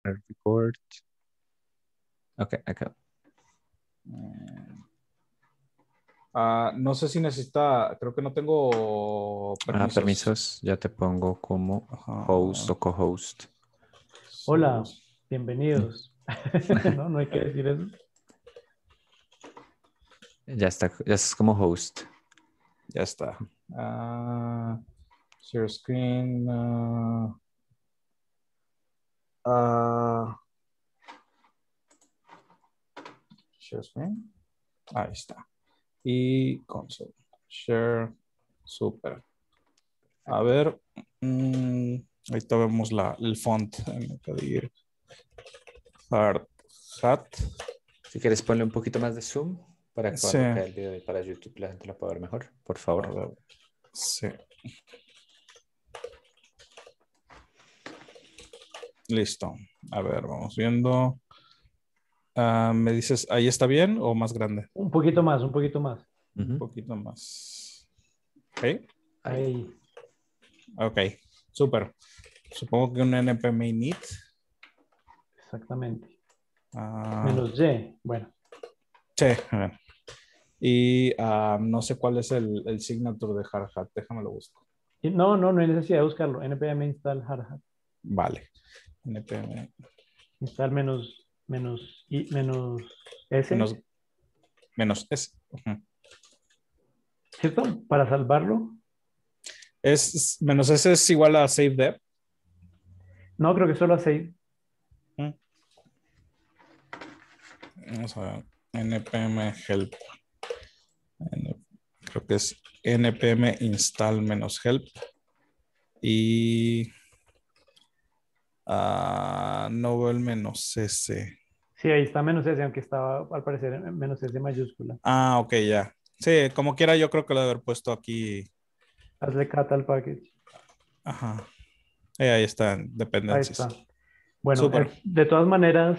Record. Ok, acá. No sé si necesita, creo que no tengo permisos. Permisos, ya te pongo como host o co-host. Hola, bienvenidos. No, no hay que decir eso. Ya está, ya estás como host. Ya está. Share screen. Share screen. Ahí está. Y console. Share. Super. A ver. Ahorita vemos el font. Me pedir. Hard hat. Si quieres ponle un poquito más de zoom para que Sí. cuando quede el video y para YouTube la gente lo pueda ver mejor, por A favor. ver. Sí. Listo. A ver, vamos viendo. ¿Me dices, ahí está bien o más grande? Un poquito más, un poquito más. Un poquito más. ¿Ok? Ahí. Ok, súper. Supongo que un npm init. Exactamente. Ah, Menos Y. Bueno. sí, a ver. Y no sé cuál es el signature de Hardhat. Déjame lo busco. No hay necesidad de buscarlo. npm install hardhat. Vale. npm Install menos S. menos s. Ujú. ¿Cierto? Para salvarlo. Menos s es igual a save dev. No, creo que solo a save. Vamos a ver. npm help. Creo que es npm install menos help. Y novel menos s. Sí, ahí está menos S, aunque estaba al parecer en menos S mayúscula. Ok, ya. Sí, como quiera, yo creo que lo he de haber puesto aquí. Hazle cat al package. Ajá. Ahí están, Ahí dependencias. está. Bueno, Súper. de todas maneras,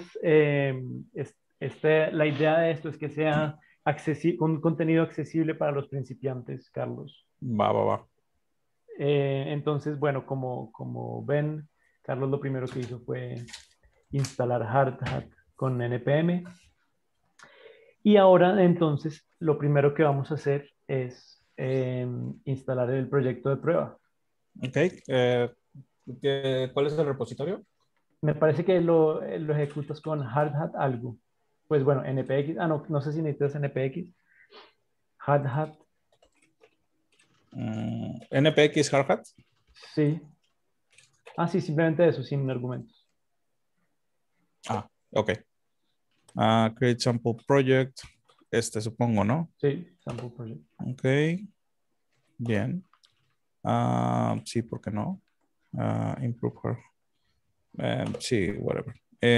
la idea de esto es que sea un contenido accesible para los principiantes, Carlos. Va, va, va. Entonces, bueno, como ven, Carlos lo primero que hizo fue instalar Hardhat con npm. Y ahora, entonces, lo primero que vamos a hacer es instalar el proyecto de prueba. Ok. ¿Cuál es el repositorio? Me parece que lo ejecutas con Hardhat algo. Pues bueno, npx. No sé si necesitas npx. Hardhat. npx hardhat. Sí. Sí, simplemente eso, sin argumentos. Ok. Create sample project. Supongo, ¿no? Sí, sample project. Ok. Bien. Sí, ¿por qué no? Improve her. Sí, whatever.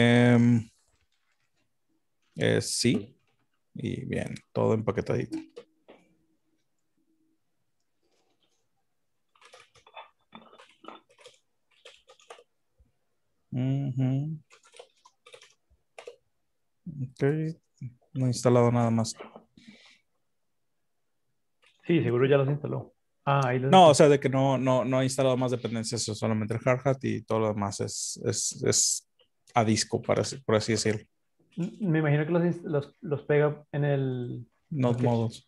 Sí. Y bien, todo empaquetadito. Ok. No he instalado nada más. Sí, seguro ya los instaló. Ahí los No, o instaló. sea, de que no he instalado más dependencias, solamente el hardhat y todo lo demás es a disco, por así decirlo. Me imagino que los pega en el Node package. modules.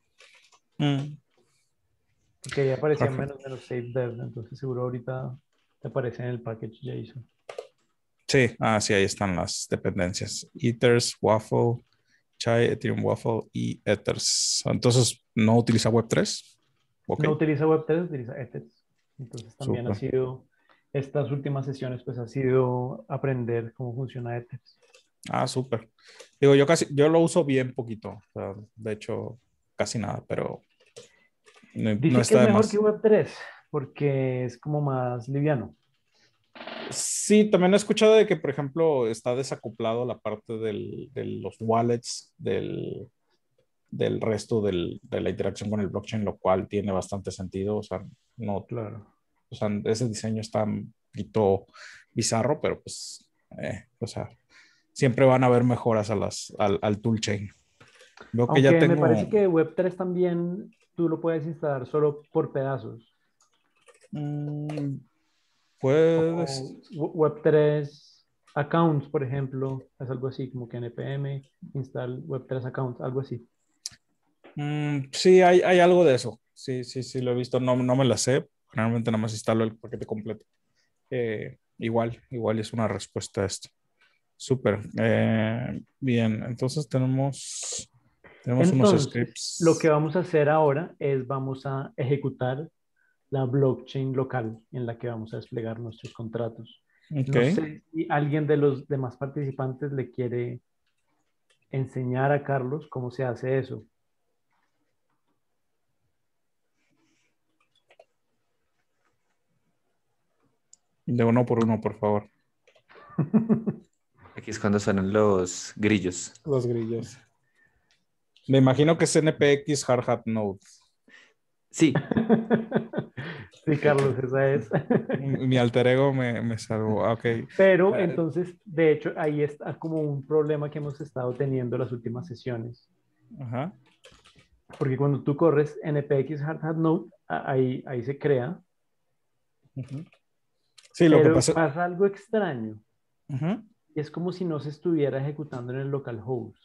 Porque ahí aparecía Hardhat. menos save dev. Entonces seguro ahorita te aparece en el package JSON. Sí, sí, ahí están las dependencias. Ethers, Waffle, Chai, Ethereum Waffle y Ethers. Entonces, ¿no utiliza Web3? Ok, No utiliza Web3, utiliza Ethers. Entonces también ha súper. sido, estas últimas sesiones, pues ha sido aprender cómo funciona Ethers. Súper. Digo, yo lo uso bien poquito. O sea, de hecho, casi nada, pero no Dicen que está es de mejor que más. Web3 porque es como más liviano. Sí, también he escuchado de que, por ejemplo, está desacoplado la parte de los wallets del resto de la interacción con el blockchain, lo cual tiene bastante sentido. O sea, no, Claro. o sea, ese diseño está un poquito bizarro, pero pues, o sea, siempre van a haber mejoras al toolchain. Veo que ya Aunque me tengo. parece que Web3 también tú lo puedes instalar solo por pedazos. mm, Como Puedes. Web3. accounts, por ejemplo, es algo así como que npm install web3 accounts, algo así. Sí, hay algo de eso. Sí, lo he visto. No me la sé. Generalmente nada más instalo el paquete completo. Igual es una respuesta a esto. Súper. Bien, entonces tenemos unos Entonces, lo que scripts. vamos a hacer ahora es vamos a ejecutar la blockchain local en la que vamos a desplegar nuestros contratos. Ok. No sé si alguien de los demás participantes le quiere enseñar a Carlos cómo se hace eso. De uno por uno, por favor. Aquí es cuando suenan los grillos. Los grillos. Me imagino que es NPX Hard Hat Node. Sí. Sí, Carlos, esa es. Mi alter ego me salvó. Ok. Pero entonces, de hecho, ahí está como un problema que hemos estado teniendo las últimas sesiones. Ajá. Porque cuando tú corres npx hard hat node, ahí se crea, Ujú. Sí, lo que pero pasa. pasa algo extraño. Ujú. Y es como si no se estuviera ejecutando en el localhost.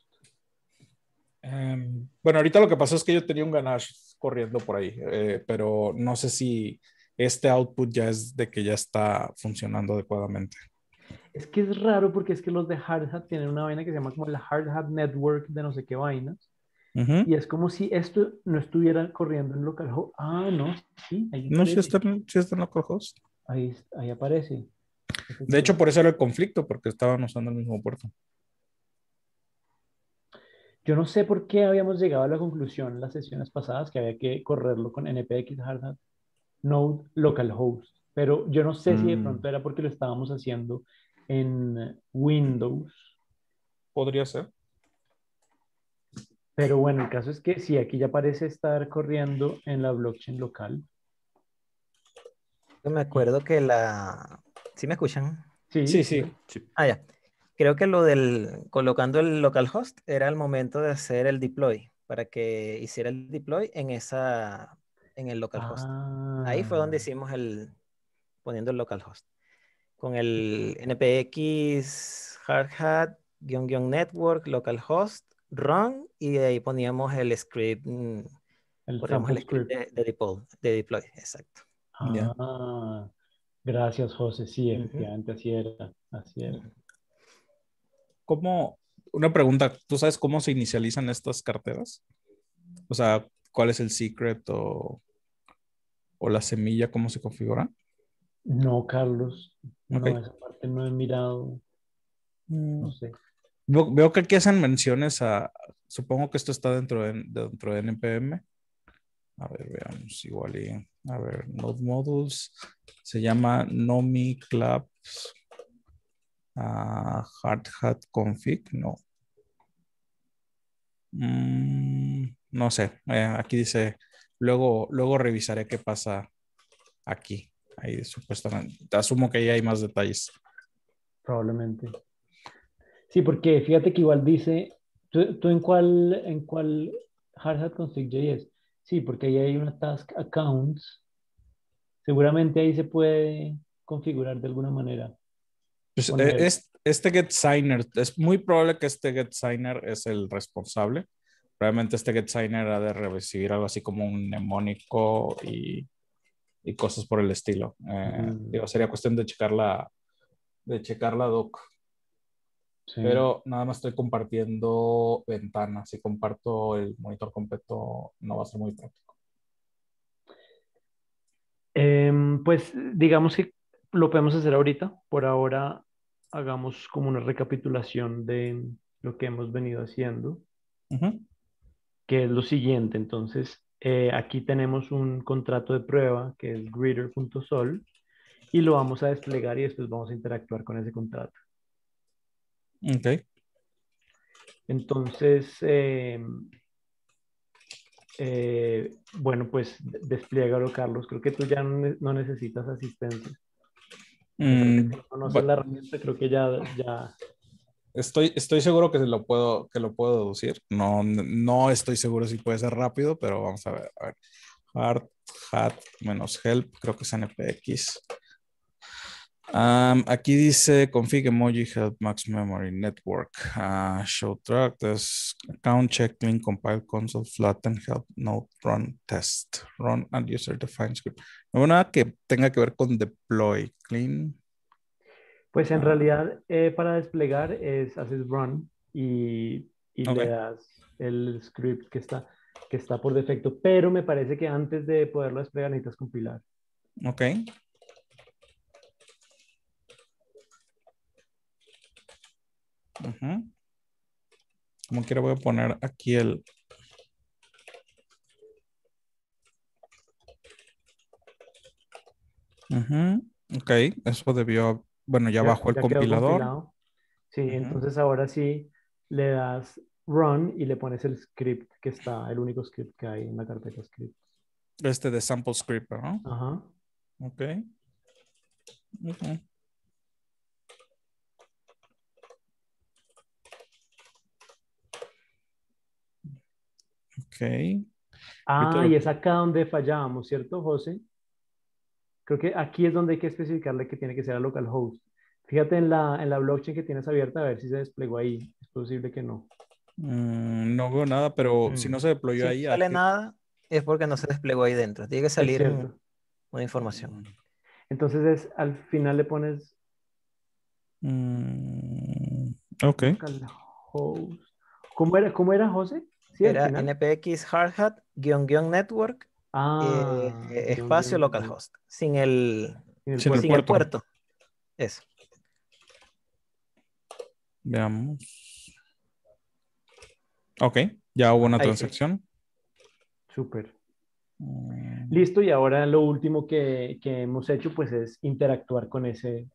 Bueno, ahorita lo que pasó es que yo tenía un Ganache corriendo por ahí, pero no sé si este output ya es de que ya está funcionando adecuadamente. Es que es raro porque es que los de Hard Hat tienen una vaina que se llama como la Hard Hat Network de no sé qué vainas. Ujú. Y es como si esto no estuviera corriendo en localhost. Ah, no, sí, ahí No, aparece. sí está en localhost. Ahí aparece, De hecho, efectivamente. por eso era el conflicto, porque estaban usando el mismo puerto. Yo no sé por qué habíamos llegado a la conclusión en las sesiones pasadas que había que correrlo con npx Hard Hat Node localhost, pero yo no sé si de Mm, pronto era porque lo estábamos haciendo en Windows, Podría ser. pero bueno, el caso es que sí, aquí ya parece estar corriendo en la blockchain local. Yo me Y acuerdo que la... ¿Sí me escuchan? sí, Sí, sí, sí. sí. Ah, ya. Creo que lo del colocando el localhost era el momento de hacer el deploy, para que hiciera el deploy en el localhost. Ahí fue ah, donde hicimos poniendo el localhost. Con el npx hardhat network localhost run y de ahí poníamos el script, el poníamos sample el script script. de deploy, exacto. Ya. Ah, gracias, José. Sí, Ujú, efectivamente, así era, así era. ujú. ¿Cómo? Una pregunta. ¿Tú sabes cómo se inicializan estas carteras? O sea, ¿cuál es el secret o la semilla, cómo se configura? No, Carlos, Ok. no, esa parte no he mirado, no Mm, sé. Veo que aquí hacen menciones supongo que esto está dentro de NPM. A ver, veamos, igual y, a ver, Node Modules, se llama Nomi Claps Hard Hat Config, no. No sé, aquí dice, luego revisaré qué pasa aquí. Ahí supuestamente, asumo que ahí hay más detalles. Probablemente. Sí, porque fíjate que igual dice, ¿tú en cuál Hard Hat Config.js? Sí, porque ahí hay una task accounts. Seguramente ahí se puede configurar de alguna manera. Pues, Poner, este GetSigner, es muy probable que este GetSigner es el responsable. Probablemente este GetSigner ha de recibir algo así como un mnemónico y cosas por el estilo. mm, Sería cuestión de checar la doc. sí. Pero nada más estoy compartiendo ventanas. Si comparto el monitor completo, no va a ser muy práctico. Pues digamos que lo podemos hacer ahorita. Por ahora hagamos como una recapitulación de lo que hemos venido haciendo, Ujú. que es lo siguiente. Entonces, aquí tenemos un contrato de prueba que es greeter.sol y lo vamos a desplegar y después vamos a interactuar con ese contrato. Ok. Entonces, bueno, pues despliégalo, Carlos. Creo que tú ya no necesitas asistencia. A pesar de que Mm, no conoces bu- la herramienta, creo que ya. estoy seguro que lo puedo deducir. No estoy seguro si puede ser rápido, pero vamos a ver. A ver. Hard hat menos help, creo que es npx. Aquí dice config emoji help max memory network. Show track, this account check link compile console flatten help node run test run and user defined script. No veo nada que tenga que ver con deploy clean. Pues en realidad para desplegar haces run y Ok. le das el script que está por defecto, pero me parece que antes de poderlo desplegar necesitas compilar. Ok. Como quiera voy a poner aquí el... Ok, eso debió... Bueno, ya bajó el Ya quedó compilador. compilado. Sí, entonces ahora sí le das run y le pones el script que está, el único script que hay en la carpeta script. Este de sample script, ¿no? Ajá. Ok. Ok. Ahorita Y es acá donde fallábamos, ¿cierto, José? Creo que aquí es donde hay que especificarle que tiene que ser a localhost. Fíjate en la blockchain que tienes abierta a ver si se desplegó ahí. Es posible que no. no veo nada, pero si no se deployó Si no ahí, sale nada, es porque no se desplegó ahí dentro. Tiene que Es salir cierto. una información. Entonces al final le pones ok. localhost. Cómo era, José? Sí, al Era final. npx hardhat network espacio Guión. localhost. Sin el, En el Sin el puerto. sin el puerto. puerto. Eso. Veamos. Ok, ya hubo una Ahí sí. transacción. Súper. Listo, y ahora lo último que hemos hecho pues es interactuar con ese,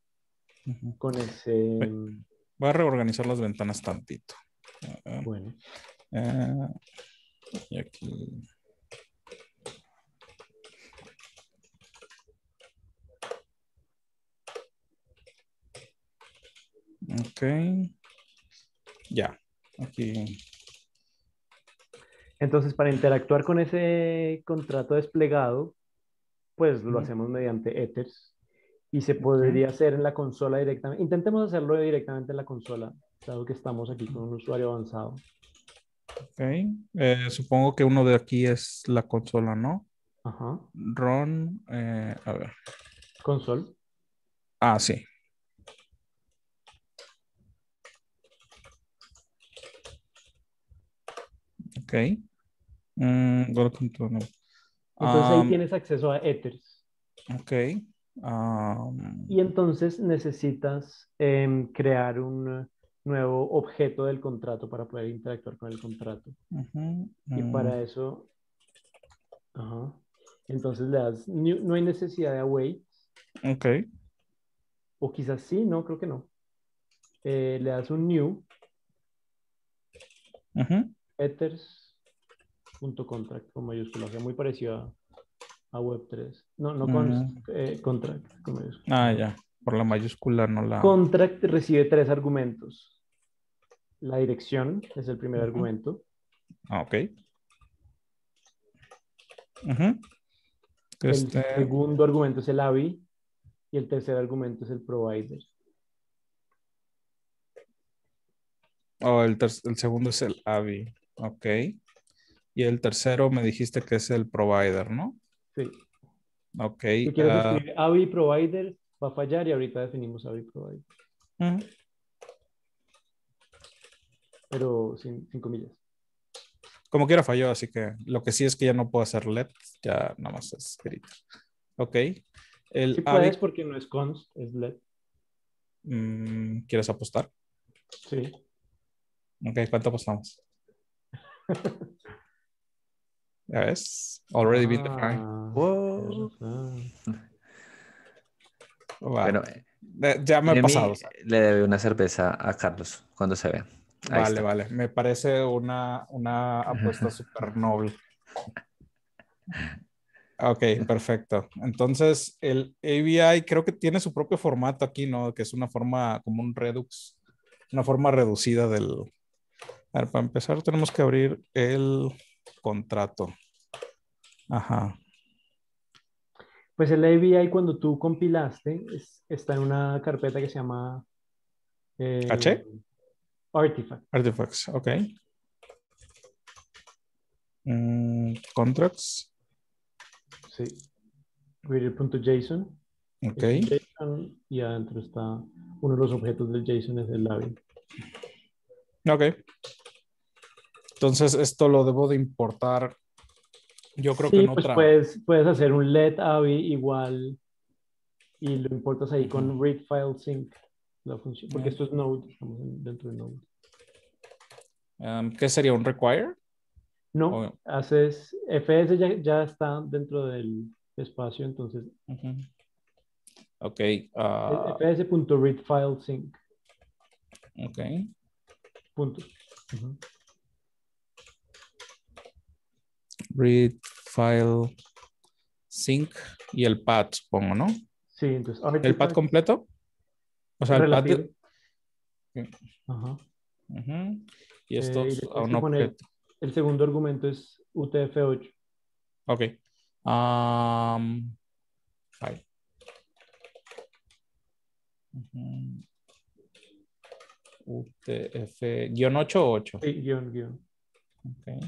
Voy a reorganizar las ventanas tantito. bueno. Y aquí. Ok. Ya. Aquí. Entonces, para interactuar con ese contrato desplegado, pues lo hacemos mediante Ethers y se podría hacer en la consola directamente. Intentemos hacerlo directamente en la consola, dado que estamos aquí con un usuario avanzado. Ok. Supongo que uno de aquí es la consola, ¿no? Ajá. Run. A ver. Console. Sí. Ok. Welcome to... Entonces ahí tienes acceso a Ethers. Ok. Y entonces necesitas crear un nuevo objeto del contrato para poder interactuar con el contrato. Y para eso, entonces le das, no hay necesidad de await, Ok. o quizás sí, no, creo que no. Le das un new, ethers.contract con mayúscula, o sea, muy parecido a Web3. No contract con mayúscula. Ya. Por la mayúscula no la... Contract recibe 3 argumentos. La dirección es el primer argumento. Ok. El segundo argumento es el AVI y el tercer argumento es el provider. El segundo es el AVI. Ok. Y el tercero me dijiste que es el provider, ¿no? Sí. Ok. Si quieres escribir AVI provider, va a fallar y ahorita definimos AVI provider. Pero sin comillas. Como quiera falló, así que lo que sí es que ya no puedo hacer let, ya nada más es escrito. Ok. El Sí AVI, puedes porque no es const, es let. ¿quieres apostar? Sí. Ok, ¿cuánto apostamos? Ya ves. Already been defined. Wow. Va. Bueno, Ya me he pasado. le debe una cerveza a Carlos cuando se vea. Ahí Vale, está. vale. Me parece una apuesta súper noble. Ok, perfecto. Entonces, el AVI creo que tiene su propio formato aquí, ¿no? Que es una forma como un Redux, una forma reducida del... A ver, para empezar tenemos que abrir el contrato. Ajá. Pues el ABI cuando tú compilaste está en una carpeta que se llama ¿Caché? Artifact. Artifacts, ok. Contracts, Sí. Reader.json. ok. Es un JSON y adentro está uno de los objetos del JSON es el ABI. Ok. Entonces esto lo debo de importar. Yo creo que Sí, en pues otra. puedes hacer un let ABI igual y lo importas ahí con Ujú. read file sync, la función, porque esto es Node, estamos dentro de Node. ¿Qué sería un require? No, O- haces FS ya está dentro del espacio, entonces Ujú. Ok. fs.readFileSync. Ok. Punto. Ujú. Read file sync y el path, supongo, ¿no? Sí, entonces ¿El path artifact completo? O sea, el path relativo. de... Ajá. Ujú. Y esto Y es le a tienes un que poner, objeto. el segundo argumento es UTF-8. Ok. File. Ujú. UTF-8 o 8. Sí, guión. Ok.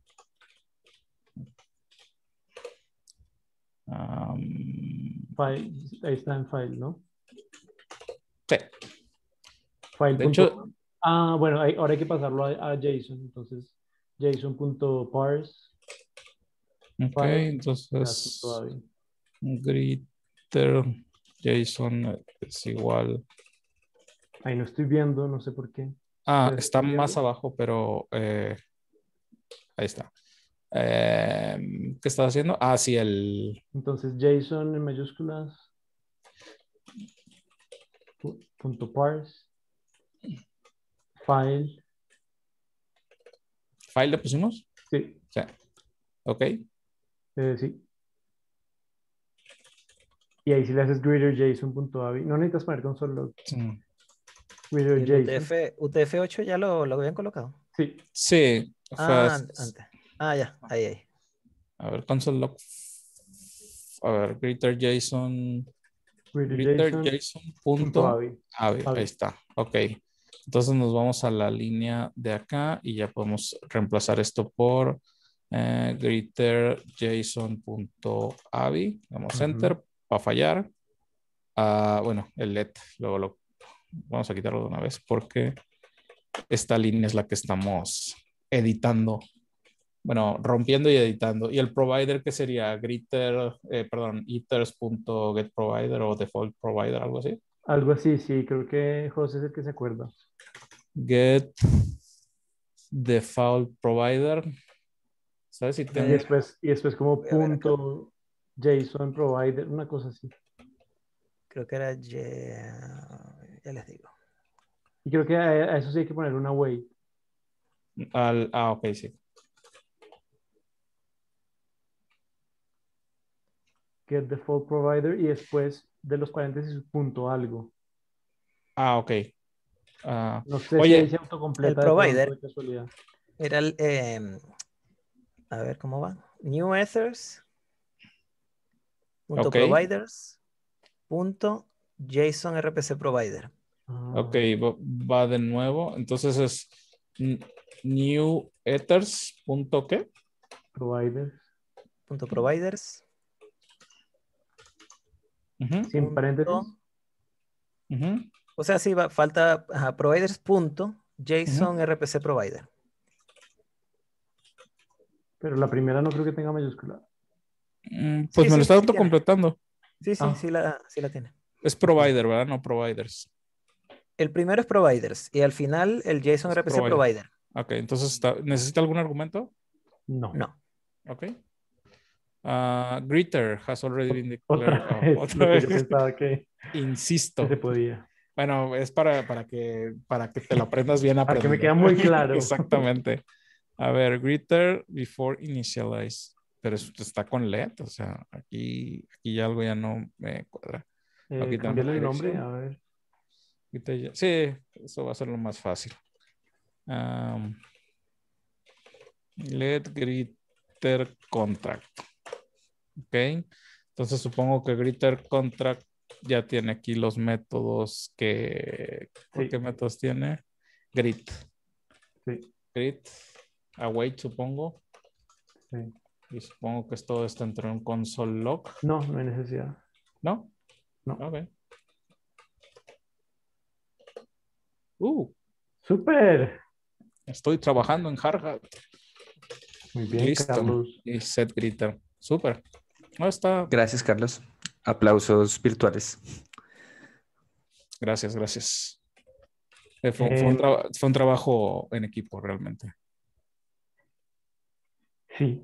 Am, File, ahí está en file, ¿no? sí. File. De hecho, Bueno, ahora hay que pasarlo a JSON. Entonces, JSON.parse ok, file entonces class.avi. greeter JSON es igual. Ahí no estoy viendo, no sé por qué. ¿Ustedes Está están más viendo? abajo, pero ahí está. ¿Qué estás haciendo? Sí, Entonces, JSON en mayúsculas, punto parse, file, file le pusimos. sí, Sí. Ok. sí. Y ahí si le haces greater JSON.avi, no necesitas poner console log, Mm. greater Y el JSON, UTF-8 ya lo habían colocado. sí, Sí, Antes. Ya, ahí. a ver, console log. A ver, greater JSON. greater Greater JSON punto JSON.avi. ahí está. Ok. Entonces nos vamos a la línea de acá y ya podemos reemplazar esto por greater JSON.avi. Damos enter para fallar. Bueno, el let. Luego lo vamos a quitarlo de una vez porque esta línea es la que estamos editando. Bueno, rompiendo y editando. Y el provider que sería ethers.getProvider o default provider, algo así. Algo así, sí, creo que José es el que se acuerda. Get default provider. ¿Sabes si Y tengo? después como Voy a ver acá. punto JSON provider, una cosa así. Creo que era ya les digo. Y creo que a eso sí hay que poner una wait. Ok, sí. Get default provider y después de los paréntesis punto algo. Ok. No sé si ahí Oye, se El autocompleta de pronto provider de casualidad. era a ver cómo va. New ethers punto ok, providers punto JSON RPC provider. ok, Ah, va de nuevo. Entonces es new ethers. ¿Qué? provider. Punto providers Ujú, Sin paréntesis. punto, ujú, o sea, sí, falta providers punto ujú. JSON RPC provider. Pero la primera no creo que tenga mayúscula. Pues Sí, me lo sí, está sí tiene. autocompletando. Sí, Ah, sí la tiene. Es Sí tiene. provider, ¿verdad? No providers. El primero es providers y al final el JSON Es RPC provider. provider. Ok, entonces ¿necesita algún argumento? no. No. Ok. Greeter has already been declared. Otra vez Otra lo que vez. yo pensaba que se Insisto. podía. Bueno, es para que te lo aprendas bien Para que me aprendido. queda muy claro. Exactamente. A ver, greeter before initialize. Pero eso está con let, o sea, aquí algo ya no me cuadra. Voy a quitarme la Cambiarle el nombre, dirección. a ver. Sí, eso va a ser lo más fácil. Let greeter contract. Ok. Entonces supongo que Greeter Contract ya tiene aquí los métodos que... Sí. ¿Qué métodos tiene? Greet. Sí, Greet. Await, supongo. sí. Y supongo que todo esto entre un console log. No, no hay necesidad. ¿No? No. Ok. ¡Súper! Estoy trabajando en Hardhat. Muy bien, Listo. Carlos. Y set Greeter. Súper. No está. Gracias, Carlos. Aplausos virtuales. Gracias, gracias. Fue Em, un trabajo en equipo realmente. Sí.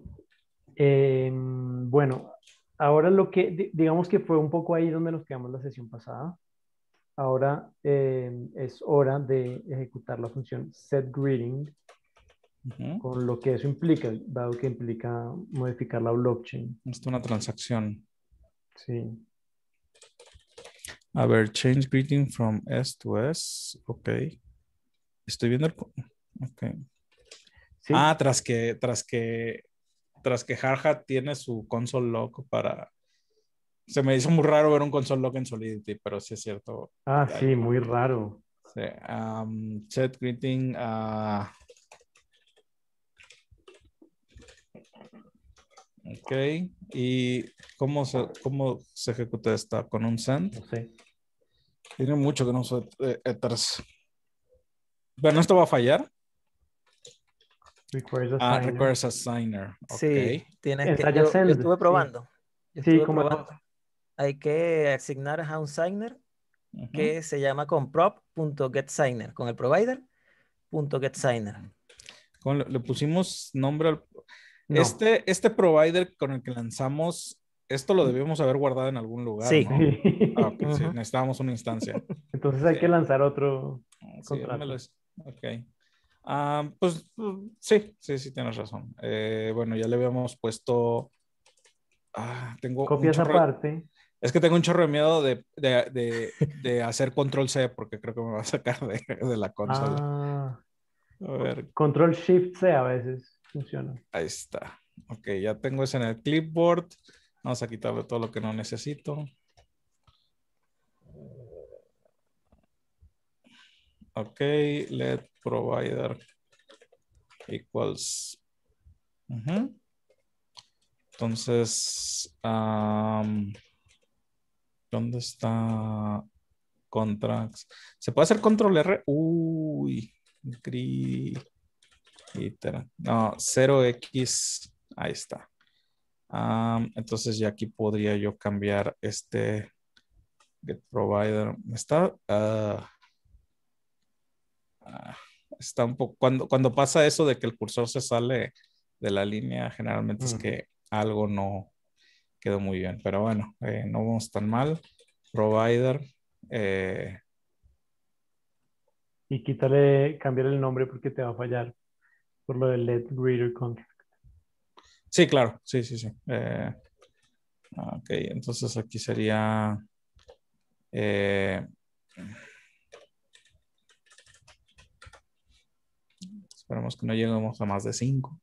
Bueno, ahora digamos que fue un poco ahí donde nos quedamos la sesión pasada. Ahora es hora de ejecutar la función setGreeting Ujú. con lo que eso implica, dado que implica modificar la blockchain. Esto es una transacción. Sí. A ver, change greeting from S to S. Ok. Estoy viendo el... Ok. Sí. Ah, tras que Hardhat tiene su console log para... Se me hizo muy raro ver un console log en Solidity, pero sí es cierto. Ah, Ya, sí, muy raro. sí. Set greeting. Ok. ¿Y cómo se ejecuta esta? ¿Con un send? No sé. Tiene mucho que no uso Ethers. Bueno, ¿esto va a fallar? Requires a signer. Requires a signer. Ok. Sí, tienes que. Ensaya Yo send, estuve sí. probando. Yo Sí, estuve como probando. Hay que asignar a un signer Ujú. que se llama con prop.getSigner, con el provider.getSigner. Le pusimos nombre al... no. Este provider con el que lanzamos, esto lo debíamos haber guardado en algún lugar, Sí. ¿no? Sí. Ah, ok, sí, Ujú. necesitábamos una instancia. Entonces hay Sí, que lanzar otro sí, contrato. ok. Pues sí, tienes razón. Bueno, ya le habíamos puesto... tengo un Copias chorro... aparte. Es que tengo un chorro de miedo de hacer control C porque creo que me va a sacar de la consola. Ah, A ver, control Shift C a veces funciona. ahí está. Ok, ya tengo ese en el clipboard. Vamos a quitarle todo lo que no necesito. Ok, let provider equals. Ujú. Entonces, ¿dónde está contracts? ¿Se puede hacer control R? Uy, no, 0x. Ahí está. Entonces ya aquí podría yo cambiar este get provider. Está un poco, cuando pasa eso de que el cursor se sale de la línea, generalmente es que algo no quedó muy bien, pero bueno, no vamos tan mal. Provider. Y cambiar el nombre porque te va a fallar por lo del let greater contract. Sí, claro, sí. Ok, entonces aquí sería... esperemos que no lleguemos a más de 5.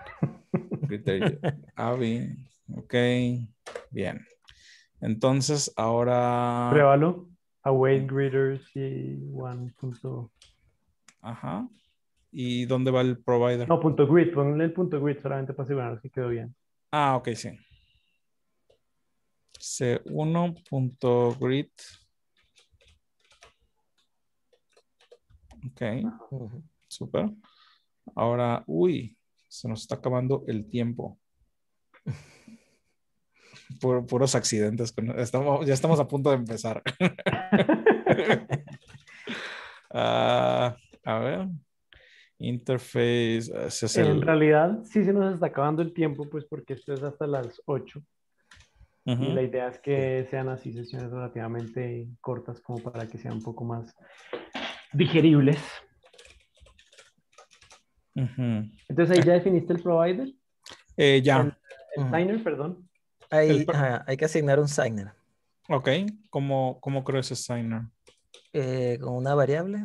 Avi, ok, bien. Entonces ahora... Pruébalo. Await greater C1. Ajá. ¿Y dónde va el provider? No, punto grid. Ponle el punto grid solamente para asegurarnos que quedó bien. Ok, sí. C1.grid. Ok, Ujú. súper. Ahora, se nos está acabando el tiempo. Puros accidentes. Ya estamos a punto de empezar. A ver. Interface. Ese es En el... realidad, sí se nos está acabando el tiempo, pues porque esto es hasta las 8. Y Ujú, la idea es que sean así sesiones relativamente cortas como para que sean un poco más digeribles. ujú. Entonces ahí ya definiste el provider, Ya. el Ujú. signer, perdón. El, Hay que asignar un signer ok. ¿Cómo creo ese signer? con una variable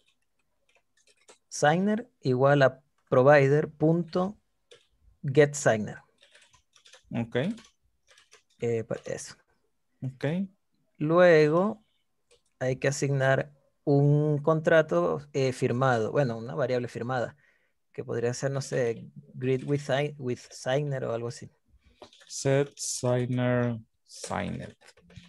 signer igual a provider.getSigner. Ok. Pues eso. Ok. Luego hay que asignar un contrato firmado, bueno, una variable firmada, que podría ser, no sé, grid with signer o algo así. Set signer signer.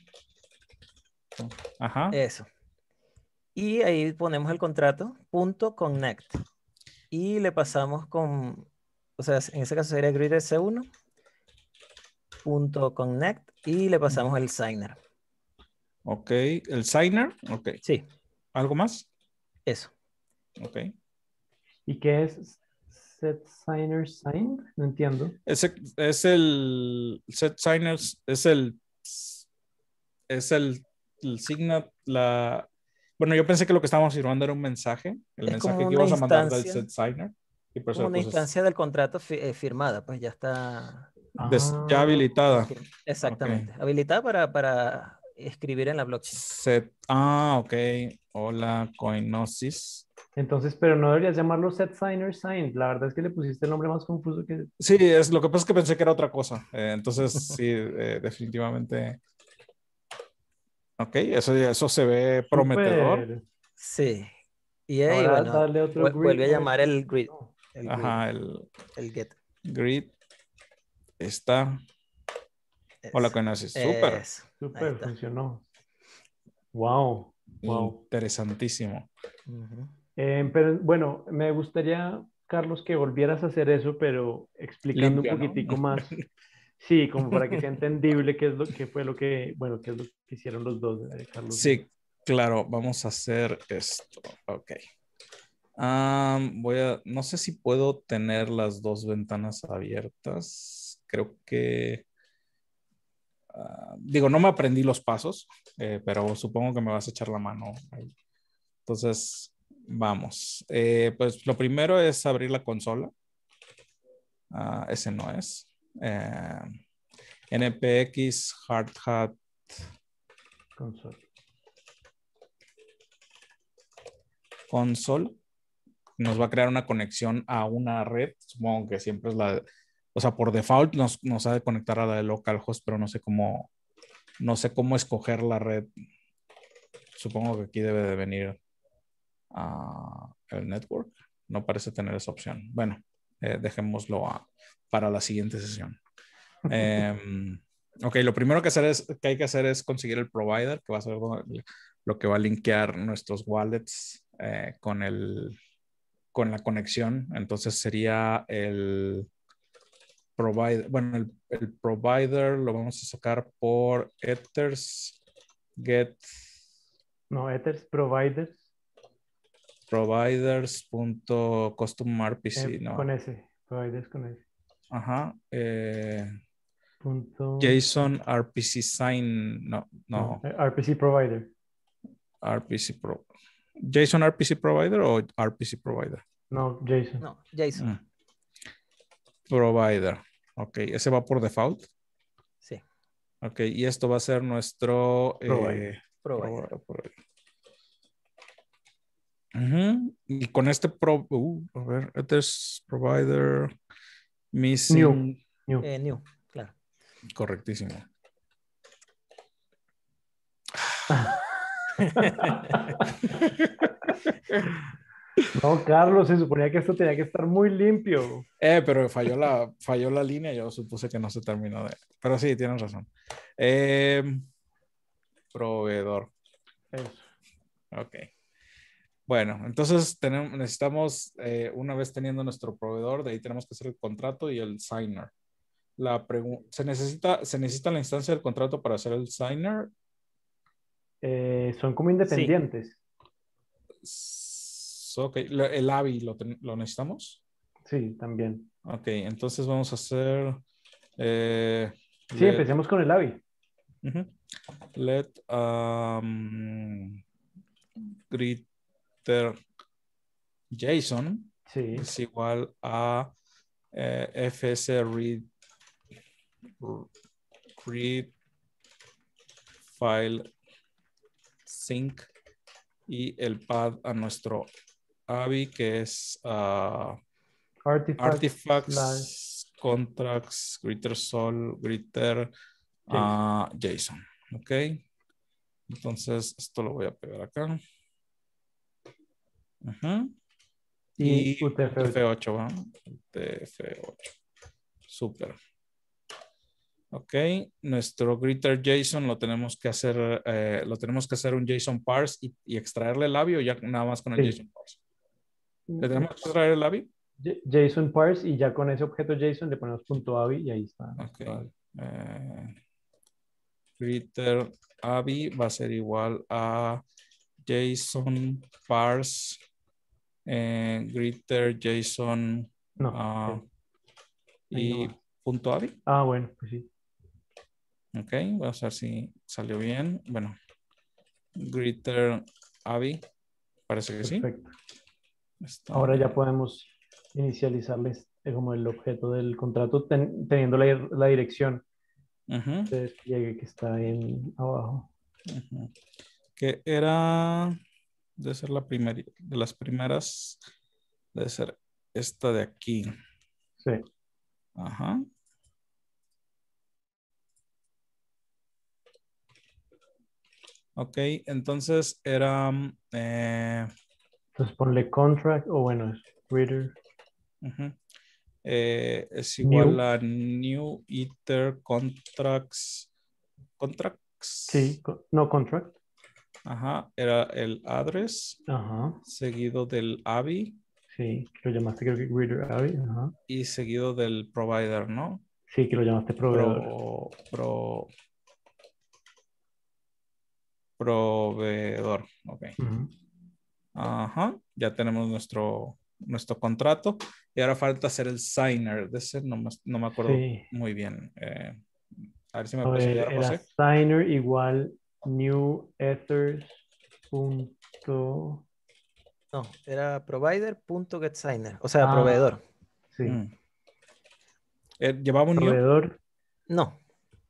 Ajá. Eso. Y ahí ponemos el contrato, punto connect. Y le pasamos con, o sea, en ese caso sería grid S1, punto connect, y le pasamos el signer. Ok. El signer. Ok. Sí, ¿Algo más? eso. Ok. ¿Y qué es set signer signed? No entiendo. Ese es el set signers, el signa, bueno, yo pensé que lo que estábamos firmando era un mensaje, el Es como mensaje que una ibas a mandar del instancia, set signer, y por como eso una pues instancia del contrato firmada, pues ya está ya Ah, habilitada. Ok. exactamente, habilitada para escribir en la blockchain. Ok. Hola, Coinosis. entonces, pero no deberías llamarlo set signer signed. La verdad es que le pusiste el nombre más confuso que... Sí, es lo que pasa es que pensé que era otra cosa. Entonces, sí, definitivamente. Ok, eso se ve prometedor. Súper. Sí. Y ahí, Ahora bueno, darle otro grid vuelve a llamar S. el grid, No. el grid, Ajá, el el get. grid está. Hola, Eso. Coinosis. Súper. Eso. Ahí Súper, está. funcionó. Wow, wow. Interesantísimo. Ujú. Pero bueno, me gustaría, Carlos, que volvieras a hacer eso, pero explicando un Limpio, ¿no? poquitico más. Sí, como para que sea entendible qué es lo que fue lo que, bueno, qué es lo que hicieron los dos, Carlos. Sí, claro, vamos a hacer esto. Ok. No sé si puedo tener las dos ventanas abiertas. Creo que, digo, no me aprendí los pasos, pero supongo que me vas a echar la mano ahí. Entonces, vamos. Pues lo primero es abrir la consola. Ese no es. Eh, NPX Hard Hat Console. Console. Nos va a crear una conexión a una red. Supongo que siempre es o sea, por default nos ha de conectar a la de localhost, pero no sé cómo escoger la red. Supongo que aquí debe de venir el network. No parece tener esa opción. Bueno, dejémoslo para la siguiente sesión. Ok, lo primero que hay que hacer es conseguir el provider, que va a ser lo que va a linkear nuestros wallets con la conexión. Entonces sería el provider. Bueno, el provider lo vamos a sacar por ethers get No, Ethers Providers providers.custom RPC, con no. S. Providers con S. Ajá. Punto. JSON RPC sign, no, No, no. RPC Provider. RPC Pro. JSON RPC provider o RPC provider? No, Jason. No, Jason. Provider. Ok, ese va por default. Sí, Ok, y esto va a ser nuestro Provider. provider. Y con este a ver, este es provider New. missing. New. New, claro. Correctísimo. No, Carlos, se suponía que esto tenía que estar muy limpio. Pero falló la línea, yo supuse que no se terminó de. Pero sí, tienes razón. Proveedor. Eso. Ok. Bueno, entonces necesitamos, una vez teniendo nuestro proveedor, de ahí tenemos que hacer el contrato y el signer. ¿Se necesita la instancia del contrato para hacer el signer? Son como Sí, independientes. Ok, el AVI lo necesitamos. Sí, también. Ok, entonces vamos a hacer eh, Sí, let, empecemos con el AVI. let greeter JSON Sí. es igual a fs read file sync y el path a nuestro AVI, que es Artifacts slash artifacts, contracts, greeter sol, greeter JSON. Ok. Entonces, esto lo voy a pegar acá. Ajá. Y UTF-8, ¿va? UTF-8. Súper. Ok. Nuestro greeter JSON lo tenemos que hacer un JSON parse y extraerle el ABI o ya nada más con el JSON parse. ¿Le tenemos que extraer el ABI? JSON parse y ya con ese objeto JSON le ponemos .avi y ahí está. Ok. Greeter ABI va a ser igual a JSON parse greeter JSON y punto ABI. Ah, bueno, pues sí. Ok, vamos a ver si salió bien. Bueno, greeter ABI, parece que perfecto. Sí. Ahora ya podemos inicializarles como el objeto del contrato teniendo la dirección de despliegue que está ahí abajo. Que era de ser de las primeras, debe ser esta de aquí. Sí. Ajá. Ok, entonces era... entonces ponle contract o bueno, es reader. Es igual a new iter contracts. ¿Contracts? Sí, no contract. Ajá, era el address. Ajá. Seguido del ABI. Sí, que lo llamaste creo que reader ABI. Ajá. Y seguido del provider, ¿no? Sí, que lo llamaste proveedor. Proveedor, ok. Ajá, ya tenemos nuestro contrato. Y ahora falta hacer el signer. De ese no me acuerdo muy bien. A ver si me puedes ayudar, era José. signer igual new ethers punto... No, era provider.getSigner. O sea, proveedor. Sí. ¿Llevaba un proveedor? New? No.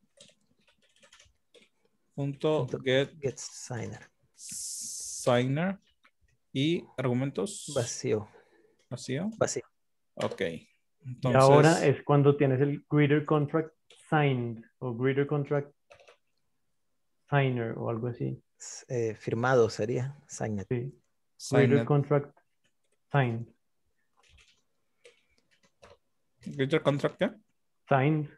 .getSigner. Signer. ¿Y argumentos? Vacío. ¿Vacío? Vacío. Ok. Y Entonces, ahora es cuando tienes el greeter contract signed o greeter contract signer o algo así. Firmado sería. Signed. Sí. Greeter contract signed. ¿Greeter contract qué? Signed.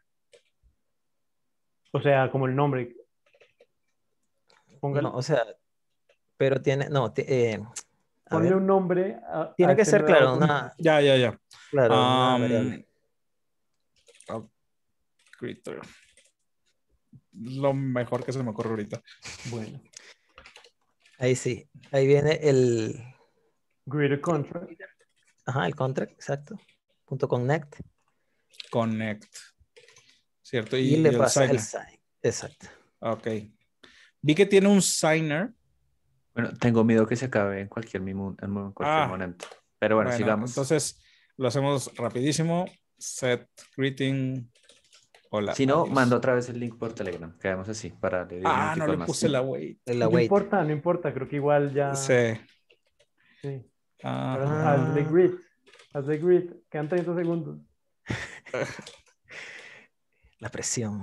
O sea, como el nombre. No, o sea, pero tiene, no, ponle un nombre. Tiene que ser, claro, una... Ya. Claro, una variable. Greeter. Lo mejor que se me ocurre ahorita. Bueno. Ahí sí. Ahí viene el... Greeter contract. Ajá, el contract, exacto. .connect. Connect. ¿Cierto? Y le el pasa signer. el sign. Exacto. Ok. Vi que tiene un signer. Bueno, tengo miedo que se acabe en cualquier momento. Pero bueno, sigamos. Entonces, lo hacemos rapidísimo. Set greeting. Hola. Si no, mando otra vez el link por Telegram. Quedamos así para le no le puse la wait. No importa. Creo que igual ya... Sí. Hazle grid. Quedan 30 segundos. La presión.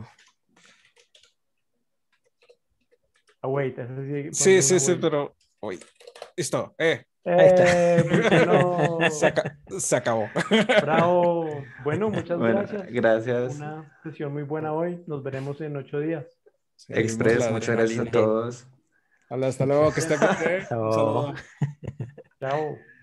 Wait. Sí, pero... Uy. Listo. Ahí está. No. Se acabó. Bravo. Bueno, muchas gracias. Gracias. Una sesión muy buena hoy. Nos veremos en 8 días. Express, muchas gracias a todos. Hasta luego, que esté bien. Chao. Chao.